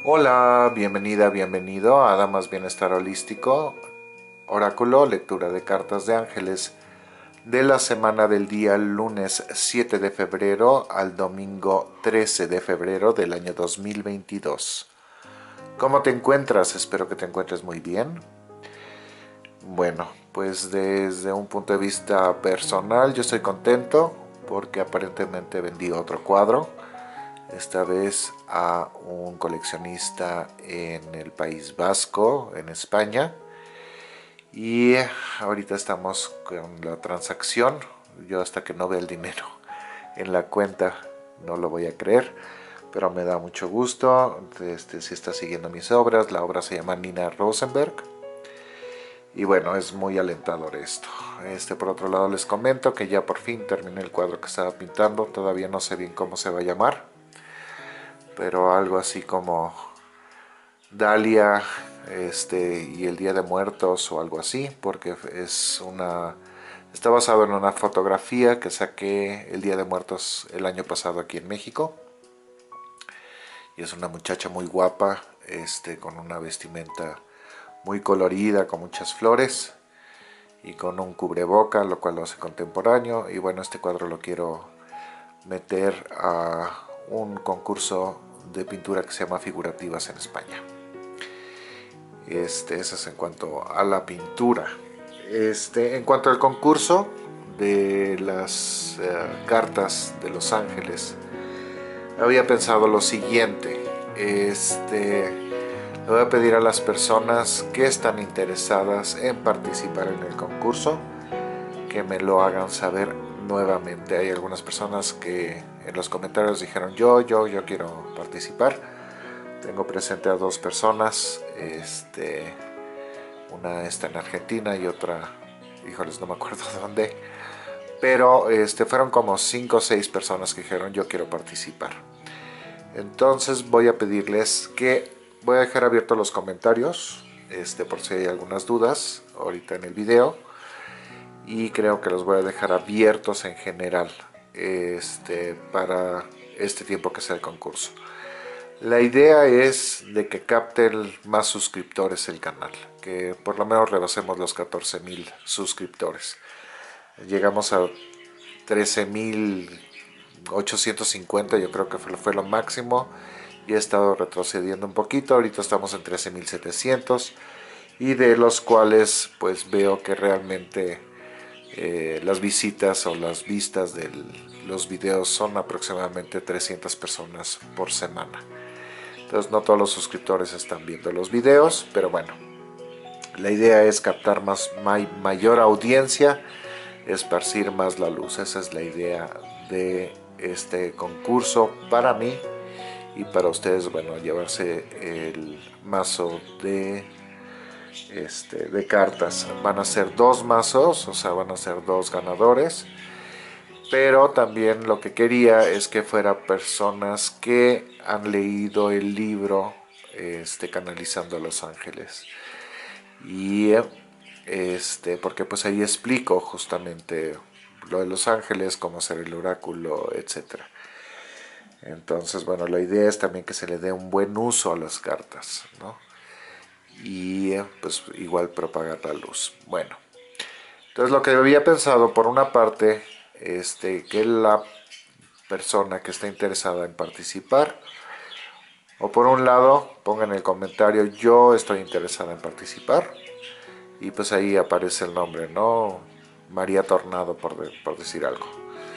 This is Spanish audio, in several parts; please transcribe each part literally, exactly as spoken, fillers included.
Hola, bienvenida, bienvenido a Damas Bienestar Holístico, Oráculo, lectura de cartas de ángeles de la semana del día lunes siete de febrero al domingo trece de febrero del año dos mil veintidós. ¿Cómo te encuentras? Espero que te encuentres muy bien. Bueno, pues desde un punto de vista personal yo estoy contento porque aparentemente vendí otro cuadro. Esta vez a un coleccionista en el País Vasco, en España. Y ahorita estamos con la transacción. Yo hasta que no vea el dinero en la cuenta no lo voy a creer, pero me da mucho gusto. Este, si está siguiendo mis obras, la obra se llama Nina Rosenberg. Y bueno, es muy alentador esto. Este, por otro lado les comento que ya por fin terminé el cuadro que estaba pintando. Todavía no sé bien cómo se va a llamar, pero algo así como Dalia este, y el Día de Muertos o algo así, porque es una está basado en una fotografía que saqué el Día de Muertos el año pasado aquí en México. Y es una muchacha muy guapa, este, con una vestimenta muy colorida, con muchas flores y con un cubreboca, lo cual lo hace contemporáneo. Y bueno, este cuadro lo quiero meter a un concurso de pintura que se llama Figurativas en España. Este, eso es en cuanto a la pintura. Este, en cuanto al concurso de las uh, cartas de Los Ángeles, había pensado lo siguiente. Este, le voy a pedir a las personas que están interesadas en participar en el concurso que me lo hagan saber nuevamente. Hay algunas personas que en los comentarios dijeron yo, yo, yo quiero participar. Tengo presente a dos personas, este, una está en Argentina y otra, híjoles, no me acuerdo dónde, pero este, fueron como cinco o seis personas que dijeron yo quiero participar. Entonces voy a pedirles que voy a dejar abiertos los comentarios, este, por si hay algunas dudas ahorita en el video, y creo que los voy a dejar abiertos en general, este, para este tiempo que sea el concurso. La idea es de que capten más suscriptores el canal, que por lo menos rebasemos los catorce mil suscriptores. Llegamos a trece mil ochocientos cincuenta, yo creo que fue, fue lo máximo, y he estado retrocediendo un poquito. Ahorita estamos en trece mil setecientos, y de los cuales pues veo que realmente eh, las visitas o las vistas de los videos son aproximadamente trescientas personas por semana. Entonces no todos los suscriptores están viendo los videos, pero bueno, la idea es captar más, may, mayor audiencia, esparcir más la luz. Esa es la idea de este concurso para mí y para ustedes. Bueno, llevarse el mazo de, este, de cartas. Van a ser dos mazos, o sea, van a ser dos ganadores. Pero también lo que quería es que fuera personas que han leído el libro este, Canalizando a Los Ángeles. Y este, porque pues ahí explico justamente lo de Los Ángeles, cómo hacer el oráculo, etcétera. Entonces, bueno, la idea es también que se le dé un buen uso a las cartas, ¿no? Y pues igual propagar la luz. Bueno, entonces lo que había pensado, por una parte, este, que la persona que está interesada en participar, o por un lado, ponga en el comentario yo estoy interesada en participar, y pues ahí aparece el nombre, ¿no? María Tornado, por, de, por decir algo.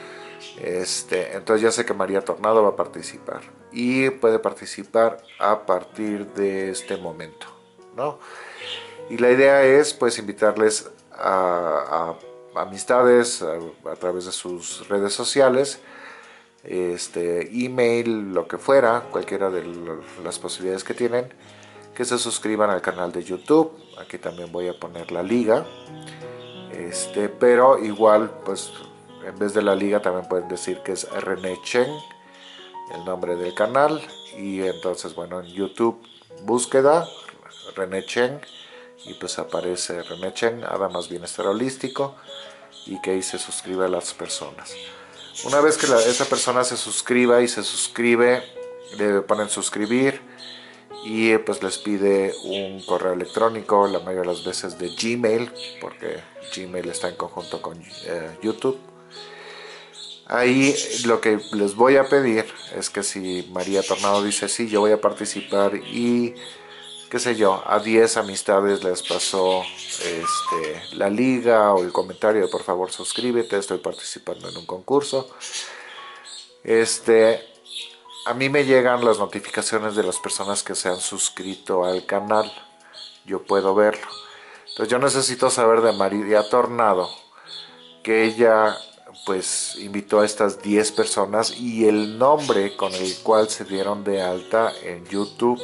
Este, entonces ya sé que María Tornado va a participar y puede participar a partir de este momento, ¿no? Y la idea es pues invitarles a, a amistades a, a través de sus redes sociales, este, email, lo que fuera, cualquiera de las posibilidades que tienen, que se suscriban al canal de YouTube. Aquí también voy a poner la liga, este, pero igual pues en vez de la liga también pueden decir que es René Chen, el nombre del canal. Y entonces bueno, en YouTube búsqueda René Chen y pues aparece René Chen, Damas Bienestar Holístico, y que ahí se suscribe a las personas. Una vez que la, esa persona se suscriba y se suscribe, le ponen suscribir y pues les pide un correo electrónico, la mayoría de las veces de Gmail, porque Gmail está en conjunto con eh, YouTube. Ahí lo que les voy a pedir es que si María Tornado dice sí, yo voy a participar y qué sé yo, a diez amistades les pasó este, la liga o el comentario de por favor suscríbete, estoy participando en un concurso. Este, a mí me llegan las notificaciones de las personas que se han suscrito al canal, yo puedo verlo. Entonces yo necesito saber de María Tornado que ella pues invitó a estas diez personas y el nombre con el cual se dieron de alta en YouTube,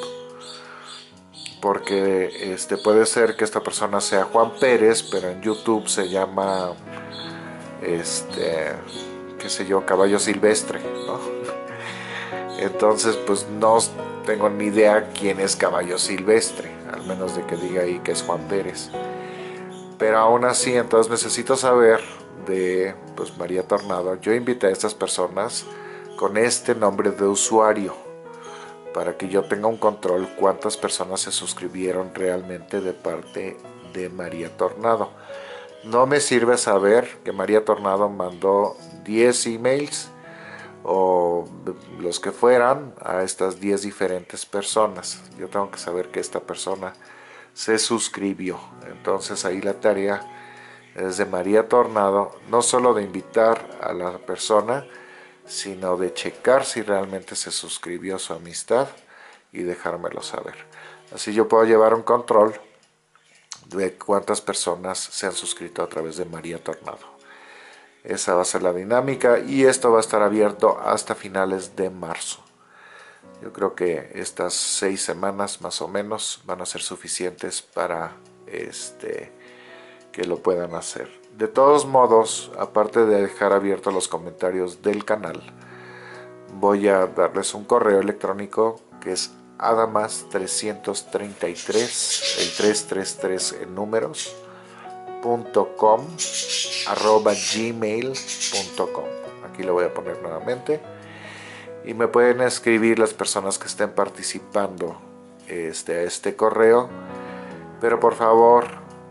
porque este puede ser que esta persona sea Juan Pérez, pero en YouTube se llama este qué sé yo, Caballo Silvestre, ¿no? Entonces pues no tengo ni idea quién es Caballo Silvestre, al menos de que diga ahí que es Juan Pérez. Pero aún así, entonces necesito saber de pues María Tornado. Yo invité a estas personas con este nombre de usuario para que yo tenga un control cuántas personas se suscribieron realmente de parte de María Tornado. No me sirve saber que María Tornado mandó diez emails o los que fueran a estas diez diferentes personas. Yo tengo que saber que esta persona se suscribió. Entonces ahí la tarea es de María Tornado, no solo de invitar a la persona, sino de checar si realmente se suscribió a su amistad y dejármelo saber. Así yo puedo llevar un control de cuántas personas se han suscrito a través de María Tornado. Esa va a ser la dinámica y esto va a estar abierto hasta finales de marzo. Yo creo que estas seis semanas más o menos van a ser suficientes para este, que lo puedan hacer. De todos modos, aparte de dejar abiertos los comentarios del canal, voy a darles un correo electrónico que es adamas trescientos treinta y tres, el trescientos treinta y tres en números, punto com, arroba gmail punto com. Aquí lo voy a poner nuevamente. Y me pueden escribir las personas que estén participando este, a este correo, pero por favor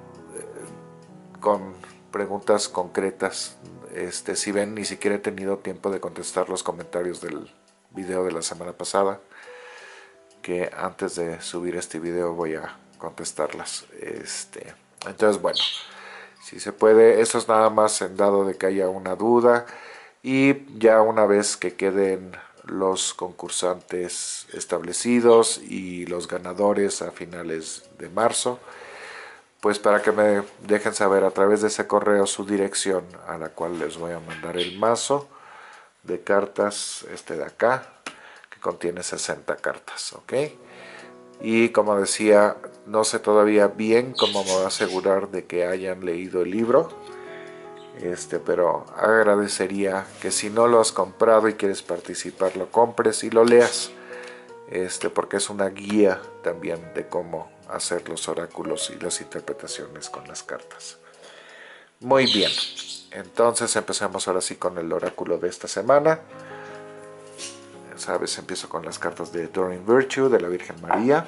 con preguntas concretas. Este, si ven, ni siquiera he tenido tiempo de contestar los comentarios del video de la semana pasada, que antes de subir este video voy a contestarlas. Este, entonces bueno, si se puede, eso es nada más en dado de que haya una duda, y ya una vez que queden los concursantes establecidos y los ganadores a finales de marzo, pues para que me dejen saber a través de ese correo su dirección, a la cual les voy a mandar el mazo de cartas, este de acá, que contiene sesenta cartas, ¿ok? Y como decía, no sé todavía bien cómo me voy a asegurar de que hayan leído el libro, este, pero agradecería que si no lo has comprado y quieres participar, lo compres y lo leas, este, porque es una guía también de cómo hacer los oráculos y las interpretaciones con las cartas. Muy bien, entonces empecemos ahora sí con el oráculo de esta semana. Sabes, empiezo con las cartas de Doreen Virtue, de la Virgen María.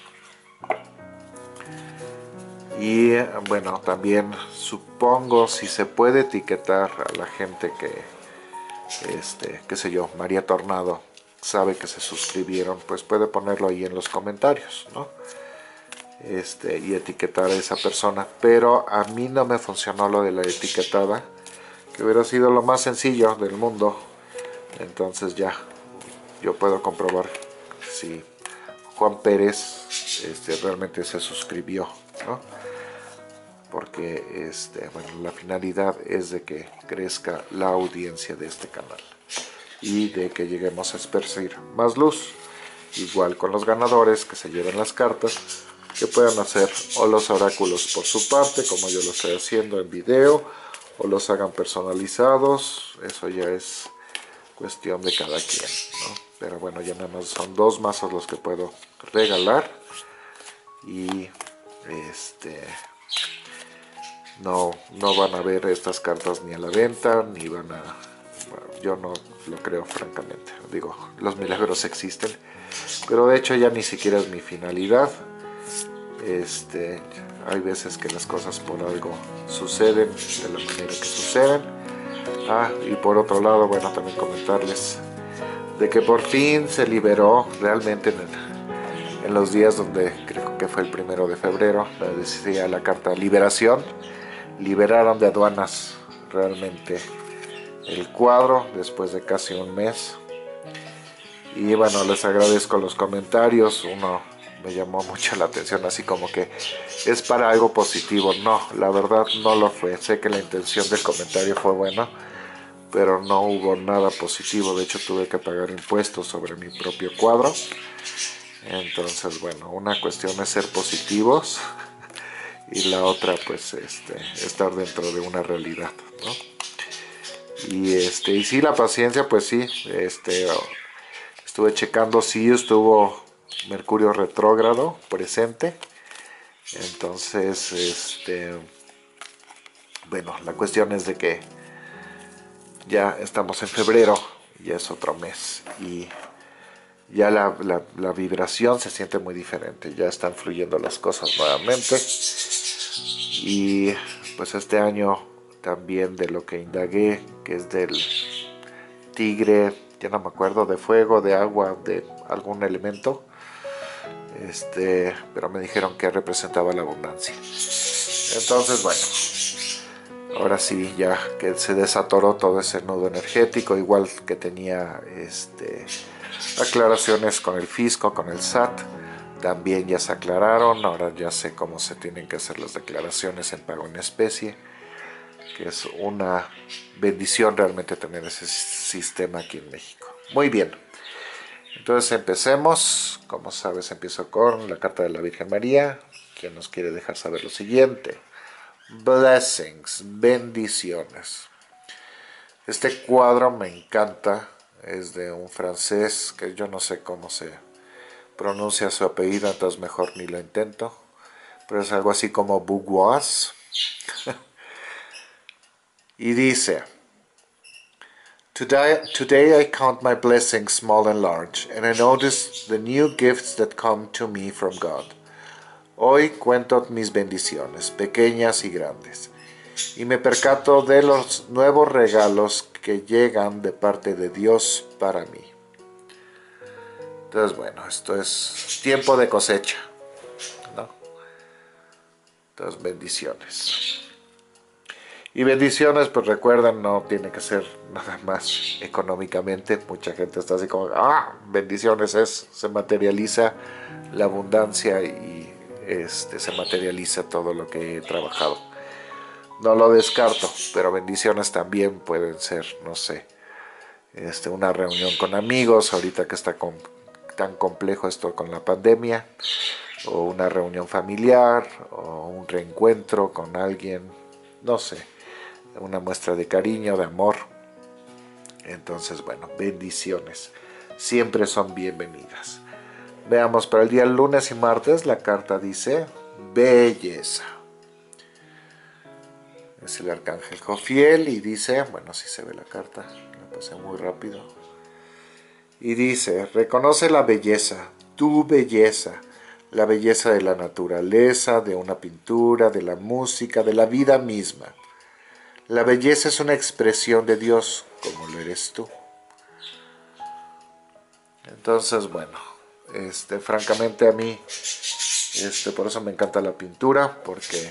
Y bueno, también supongo si se puede etiquetar a la gente que, este, qué sé yo, María Tornado sabe que se suscribieron, pues puede ponerlo ahí en los comentarios, ¿no? Este, y etiquetar a esa persona. Pero a mí no me funcionó lo de la etiquetada, que hubiera sido lo más sencillo del mundo. Entonces ya yo puedo comprobar si Juan Pérez este, realmente se suscribió, ¿no? Porque este, bueno, la finalidad es de que crezca la audiencia de este canal y de que lleguemos a esparcir más luz. Igual con los ganadores que se lleven las cartas, que puedan hacer o los oráculos por su parte, como yo lo estoy haciendo en video, o los hagan personalizados. Eso ya es cuestión de cada quien, ¿no? Pero bueno, ya nada más son dos mazos los que puedo regalar, y este no, no van a ver estas cartas ni a la venta, ni van a... Bueno, yo no lo creo francamente. Digo, los milagros existen, pero de hecho ya ni siquiera es mi finalidad. Este, hay veces que las cosas por algo suceden de la manera que suceden. Ah, y por otro lado, bueno, también comentarles de que por fin se liberó realmente en, el, en los días donde creo que fue el primero de febrero, decía la carta liberación, liberaron de aduanas realmente el cuadro después de casi un mes. Y bueno, les agradezco los comentarios. Uno me llamó mucho la atención, así como que es para algo positivo. No, la verdad no lo fue. Sé que la intención del comentario fue buena, pero no hubo nada positivo. De hecho, tuve que pagar impuestos sobre mi propio cuadro. Entonces, bueno, una cuestión es ser positivos y la otra, pues, este, estar dentro de una realidad, ¿no? Y este, y sí, la paciencia, pues sí, este, estuve checando, sí estuvo Mercurio retrógrado presente. Entonces, este, bueno, la cuestión es de que ya estamos en febrero, ya es otro mes y ya la, la, la vibración se siente muy diferente, ya están fluyendo las cosas nuevamente. Y pues este año también de lo que indagué, que es del tigre, ya no me acuerdo, de fuego, de agua, de algún elemento, este, pero me dijeron que representaba la abundancia. Entonces, bueno, ahora sí, ya que se desatoró todo ese nudo energético, igual que tenía este, aclaraciones con el fisco, con el S A T, también ya se aclararon. Ahora ya sé cómo se tienen que hacer las declaraciones en pago en especie, que es una bendición realmente tener ese sistema aquí en México. Muy bien, entonces empecemos. Como sabes, empiezo con la carta de la Virgen María, quien nos quiere dejar saber lo siguiente: blessings, bendiciones. Este cuadro me encanta, es de un francés que yo no sé cómo se pronuncia su apellido, entonces mejor ni lo intento, pero es algo así como Bourgeois. Y dice: Today, today I count my blessings small and large, and I notice the new gifts that come to me from God. Hoy cuento mis bendiciones, pequeñas y grandes, y me percato de los nuevos regalos que llegan de parte de Dios para mí. Entonces, bueno, esto es tiempo de cosecha, ¿no? Entonces, bendiciones. Y bendiciones, pues recuerden, no tiene que ser nada más económicamente. Mucha gente está así como, ah, bendiciones es, se materializa la abundancia y este, se materializa todo lo que he trabajado. No lo descarto, pero bendiciones también pueden ser, no sé, este, una reunión con amigos, ahorita que está con, tan complejo esto con la pandemia, o una reunión familiar, o un reencuentro con alguien, no sé, una muestra de cariño, de amor. Entonces, bueno, bendiciones siempre son bienvenidas. Veamos, para el día lunes y martes la carta dice belleza. Es el arcángel Jofiel y dice, bueno, si se ve la carta, la pasé muy rápido. Y dice: reconoce la belleza, tu belleza, la belleza de la naturaleza, de una pintura, de la música, de la vida misma. La belleza es una expresión de Dios, como lo eres tú. Entonces, bueno, este, francamente a mí, este, por eso me encanta la pintura, porque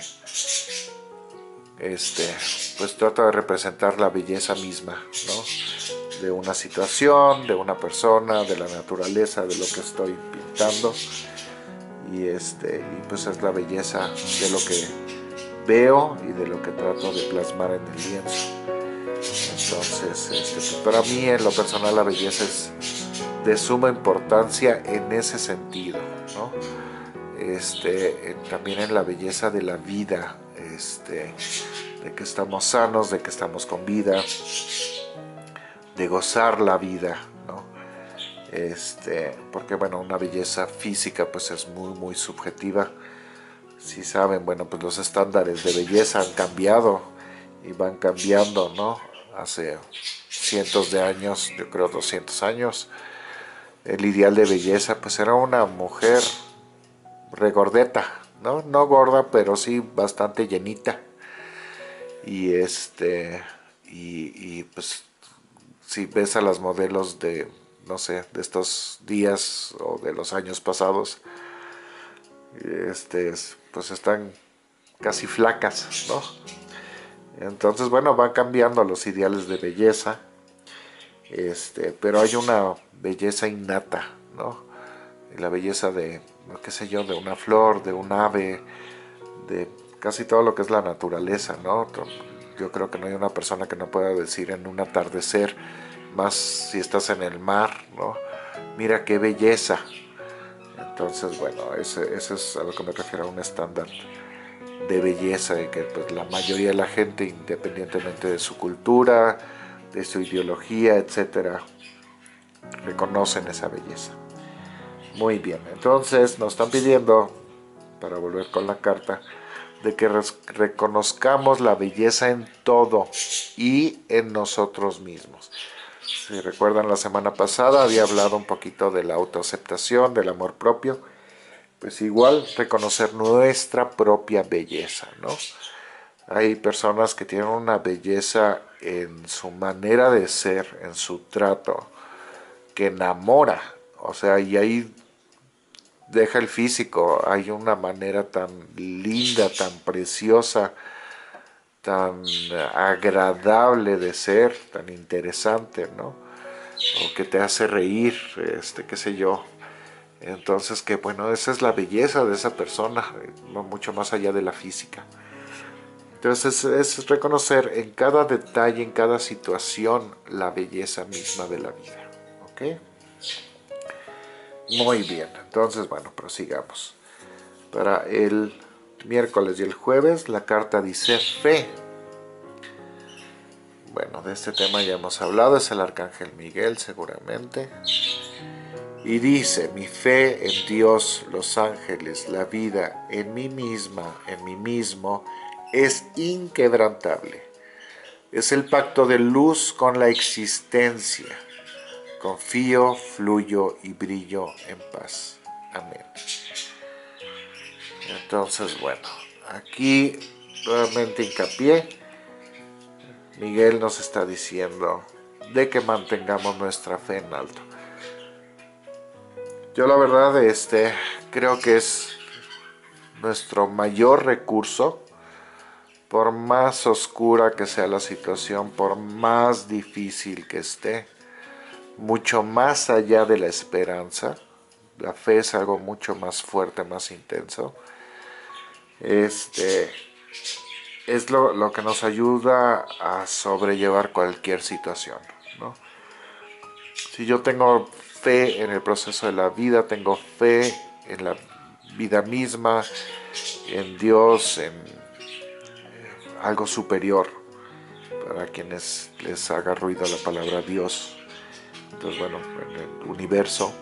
este, pues trata de representar la belleza misma, ¿no? De una situación, de una persona, de la naturaleza, de lo que estoy pintando. Y, este, y pues es la belleza de lo que veo y de lo que trato de plasmar en el lienzo. Entonces, este, pues para mí en lo personal la belleza es de suma importancia en ese sentido, ¿no? Este, también en la belleza de la vida, este, de que estamos sanos, de que estamos con vida, de gozar la vida, ¿no? Este, porque bueno, una belleza física pues es muy muy subjetiva. Si saben, bueno, pues los estándares de belleza han cambiado y van cambiando, ¿no? Hace cientos de años, yo creo doscientos años, el ideal de belleza, pues era una mujer regordeta, ¿no? No gorda, pero sí bastante llenita. Y este, y, y pues si ves a las modelos de, no sé, de estos días o de los años pasados, este, pues están casi flacas, ¿no? Entonces, bueno, van cambiando los ideales de belleza, este, pero hay una belleza innata, ¿no? La belleza de, qué sé yo, de una flor, de un ave, de casi todo lo que es la naturaleza, ¿no? Yo creo que no hay una persona que no pueda decir en un atardecer, más si estás en el mar, ¿no? Mira qué belleza. Entonces, bueno, ese, ese es a lo que me refiero, a un estándar de belleza y que pues, la mayoría de la gente, independientemente de su cultura, de su ideología, etcétera, reconocen esa belleza. Muy bien, entonces nos están pidiendo, para volver con la carta, de que reconozcamos la belleza en todo y en nosotros mismos. Si recuerdan, la semana pasada había hablado un poquito de la autoaceptación, del amor propio. Pues igual reconocer nuestra propia belleza, ¿no? Hay personas que tienen una belleza en su manera de ser, en su trato, que enamora. O sea, y ahí deja el físico. Hay una manera tan linda, tan preciosa, tan agradable de ser, tan interesante, ¿no? O que te hace reír, este, qué sé yo. Entonces, que bueno, esa es la belleza de esa persona, mucho más allá de la física. Entonces, es, es reconocer en cada detalle, en cada situación, la belleza misma de la vida. ¿Ok? Muy bien, entonces, bueno, prosigamos. Para el miércoles y el jueves, la carta dice fe. Bueno, de este tema ya hemos hablado, es el Arcángel Miguel seguramente. Y dice, mi fe en Dios, los ángeles, la vida, en mí misma, en mí mismo, es inquebrantable. Es el pacto de luz con la existencia. Confío, fluyo y brillo en paz. Amén. Entonces, bueno, aquí nuevamente hincapié. Miguel nos está diciendo de que mantengamos nuestra fe en alto. Yo la verdad este, creo que es nuestro mayor recurso, por más oscura que sea la situación, por más difícil que esté, mucho más allá de la esperanza. La fe es algo mucho más fuerte, más intenso. Este es lo, lo que nos ayuda a sobrellevar cualquier situación, ¿no? Si yo tengo fe en el proceso de la vida, tengo fe en la vida misma, en Dios, en algo superior, para quienes les haga ruido la palabra Dios. Entonces, bueno, en el universo,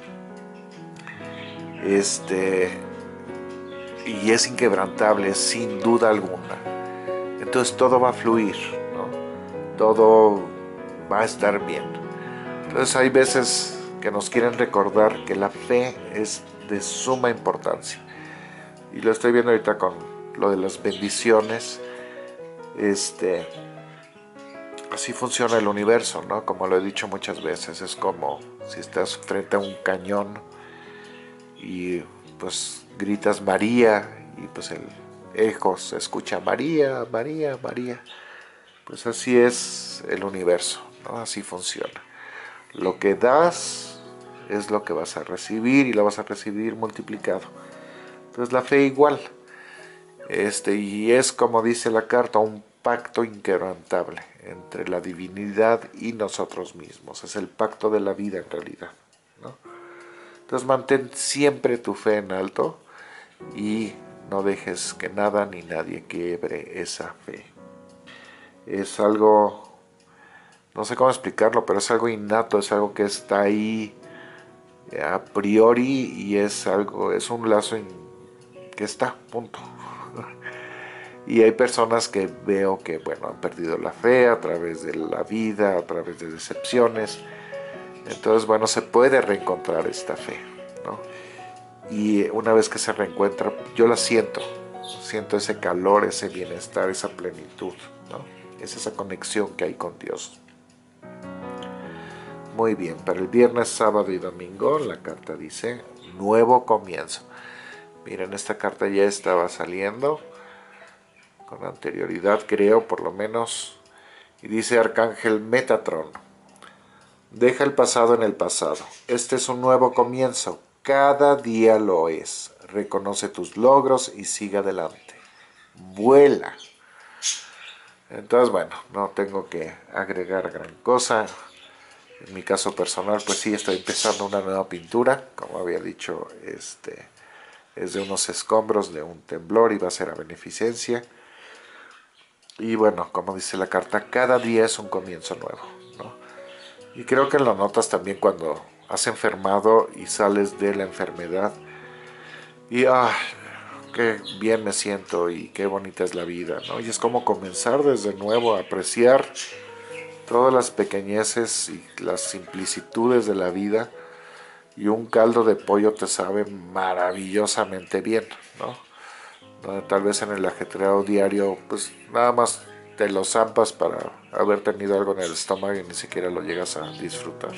este, y es inquebrantable, sin duda alguna. Entonces todo va a fluir, ¿no? Todo va a estar bien. Entonces hay veces que nos quieren recordar que la fe es de suma importancia. Y lo estoy viendo ahorita con lo de las bendiciones. Este, así funciona el universo, ¿no? Como lo he dicho muchas veces, es como si estás frente a un cañón y pues gritas María y pues el eco se escucha María, María, María. Pues así es el universo, ¿no? Así funciona. Lo que das es lo que vas a recibir y lo vas a recibir multiplicado. Entonces la fe igual. Este, y es como dice la carta, un pacto inquebrantable entre la divinidad y nosotros mismos. Es el pacto de la vida en realidad, ¿no? Entonces mantén siempre tu fe en alto y no dejes que nada ni nadie quiebre esa fe. Es algo, no sé cómo explicarlo, pero es algo innato, es algo que está ahí a priori y es algo, es un lazo in, que está, punto. Y hay personas que veo que, bueno, han perdido la fe a través de la vida, a través de decepciones. Entonces, bueno, se puede reencontrar esta fe, ¿no? Y una vez que se reencuentra, yo la siento, siento ese calor, ese bienestar, esa plenitud, ¿no? Es esa conexión que hay con Dios. Muy bien, para el viernes, sábado y domingo, la carta dice nuevo comienzo. Miren, esta carta ya estaba saliendo con anterioridad, creo, por lo menos. Y dice Arcángel Metatron: deja el pasado en el pasado. Este es un nuevo comienzo. Cada día lo es. Reconoce tus logros y sigue adelante. Vuela. Entonces, bueno, no tengo que agregar gran cosa. En mi caso personal, pues sí, estoy empezando una nueva pintura. Como había dicho, este es de unos escombros de un temblor y va a ser a beneficencia. Y bueno, como dice la carta, cada día es un comienzo nuevo, ¿no? Y creo que lo notas también cuando has enfermado y sales de la enfermedad. Y ah, qué bien me siento y qué bonita es la vida, ¿no? Y es como comenzar desde nuevo a apreciar todas las pequeñeces y las simplicitudes de la vida. Y un caldo de pollo te sabe maravillosamente bien, ¿no? Donde tal vez en el ajetreado diario, pues nada más te lo zampas para haber tenido algo en el estómago y ni siquiera lo llegas a disfrutar.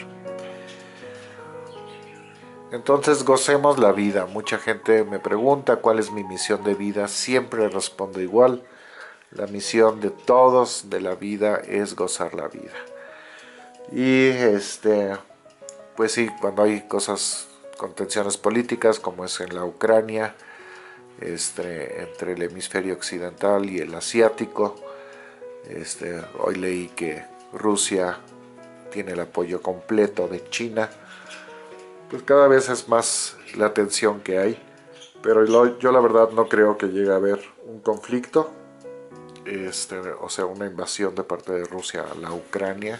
Entonces gocemos la vida. Mucha gente me pregunta cuál es mi misión de vida. Siempre respondo igual. La misión de todos de la vida es gozar la vida. Y este, pues sí, cuando hay cosas con tensiones políticas, como es en la Ucrania, este, entre el hemisferio occidental y el asiático, este, hoy leí que Rusia tiene el apoyo completo de China. Pues cada vez es más la tensión que hay, pero lo, yo la verdad no creo que llegue a haber un conflicto, este, o sea, una invasión de parte de Rusia a la Ucrania,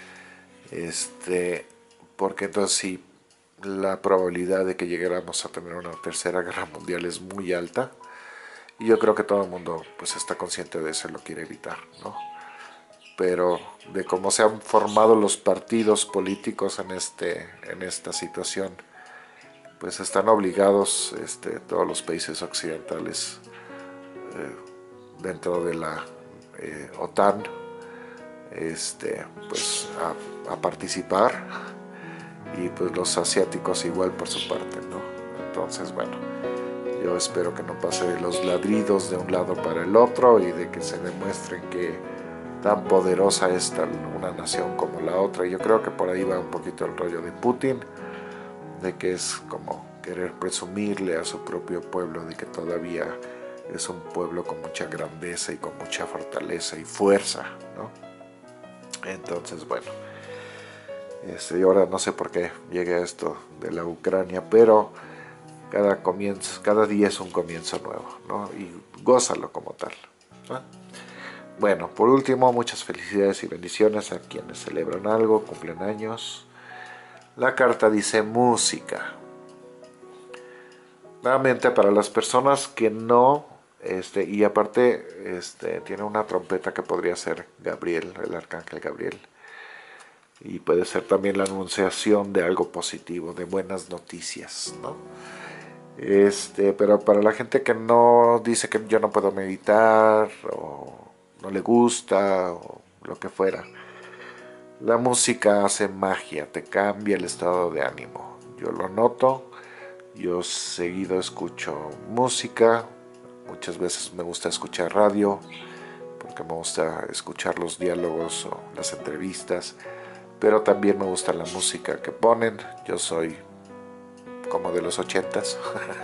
este, porque entonces sí, la probabilidad de que llegáramos a tener una tercera guerra mundial es muy alta, y yo creo que todo el mundo pues está consciente de eso y lo quiere evitar, ¿no? Pero de cómo se han formado los partidos políticos en, este, en esta situación, pues están obligados este, todos los países occidentales eh, dentro de la eh, OTAN este, pues a, a participar, y pues los asiáticos igual por su parte, ¿no? Entonces, bueno, yo espero que no pase de los ladridos de un lado para el otro y de que se demuestren que tan poderosa es tal una nación como la otra. Yo creo que por ahí va un poquito el rollo de Putin, de que es como querer presumirle a su propio pueblo de que todavía es un pueblo con mucha grandeza y con mucha fortaleza y fuerza, ¿no? Entonces, bueno, este, y ahora no sé por qué llegué a esto de la Ucrania, pero cada comienzo, cada día es un comienzo nuevo, ¿no? Y gózalo como tal, ¿no? Bueno, por último, muchas felicidades y bendiciones a quienes celebran algo, cumplen años. La carta dice música. Nuevamente, para las personas que no, este, y aparte este, tiene una trompeta que podría ser Gabriel, el arcángel Gabriel. Y puede ser también la anunciación de algo positivo, de buenas noticias, ¿no? Este, pero para la gente que no dice que yo no puedo meditar, o no le gusta, o lo que fuera, la música hace magia, te cambia el estado de ánimo. Yo lo noto, yo seguido escucho música, muchas veces me gusta escuchar radio, porque me gusta escuchar los diálogos o las entrevistas, pero también me gusta la música que ponen. Yo soy como de los ochentas.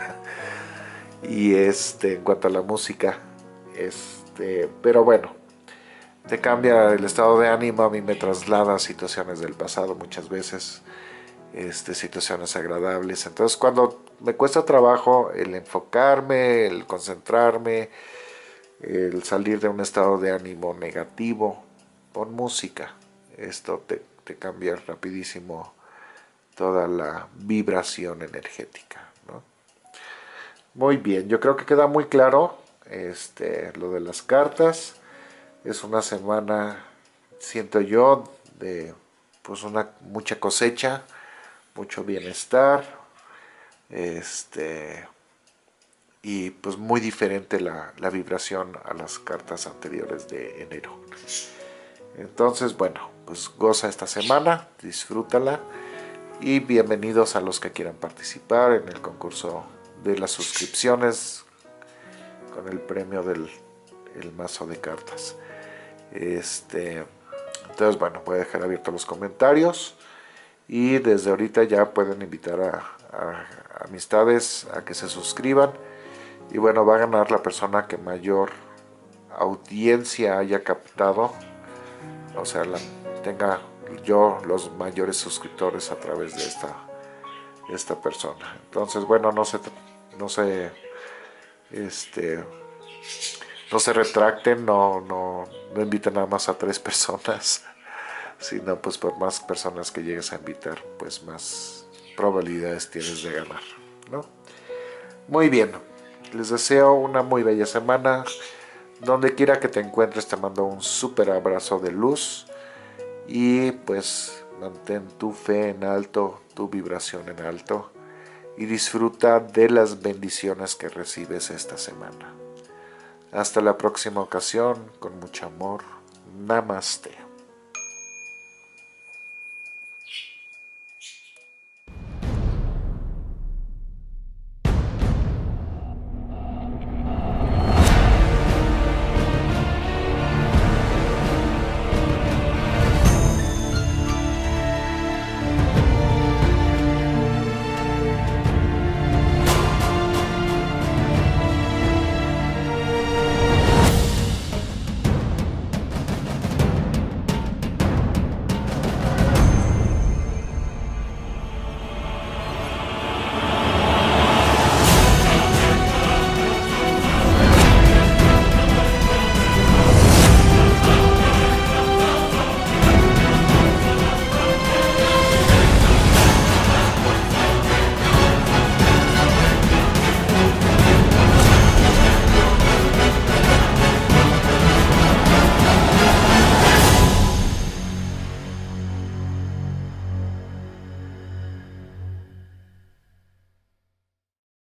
Y este, en cuanto a la música, este, pero bueno, te cambia el estado de ánimo. A mí me traslada a situaciones del pasado muchas veces, este, situaciones agradables. Entonces, cuando me cuesta trabajo el enfocarme, el concentrarme, el salir de un estado de ánimo negativo, pon música. Esto te, te cambia rapidísimo toda la vibración energética, ¿no? Muy bien, yo creo que queda muy claro este, lo de las cartas. Es una semana, siento yo, de pues una mucha cosecha, mucho bienestar, este y pues muy diferente la, la vibración a las cartas anteriores de enero. Entonces, bueno, pues goza esta semana, disfrútala y bienvenidos a los que quieran participar en el concurso de las suscripciones con el premio del el mazo de cartas. Este, entonces, bueno, voy a dejar abiertos los comentarios y desde ahorita ya pueden invitar a, a amistades a que se suscriban. Y bueno, va a ganar la persona que mayor audiencia haya captado, o sea, la, tenga yo los mayores suscriptores a través de esta, esta persona. Entonces, bueno, no se, no se, este, no se retracten, no, no, no inviten nada más a tres personas, sino pues por más personas que llegues a invitar, pues más probabilidades tienes de ganar, ¿no? Muy bien. Les deseo una muy bella semana. Donde quiera que te encuentres te mando un súper abrazo de luz. Y pues mantén tu fe en alto, tu vibración en alto. Y disfruta de las bendiciones que recibes esta semana. Hasta la próxima ocasión, con mucho amor. Namaste.